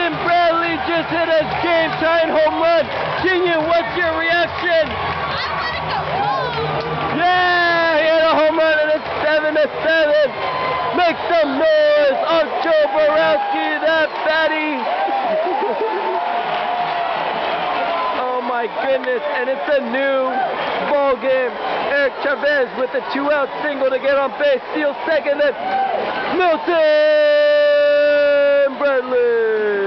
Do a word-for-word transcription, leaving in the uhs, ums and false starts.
Milton Bradley just hit a game-tying home run. Junior, what's your reaction? I want to go home. Yeah, he hit a home run and it's seven to seven. Make some noise on Joe Borowski, that fatty. Oh my goodness, and it's a new ball game. Eric Chavez with the two-out single to get on base, steals second, and Milton Bradley.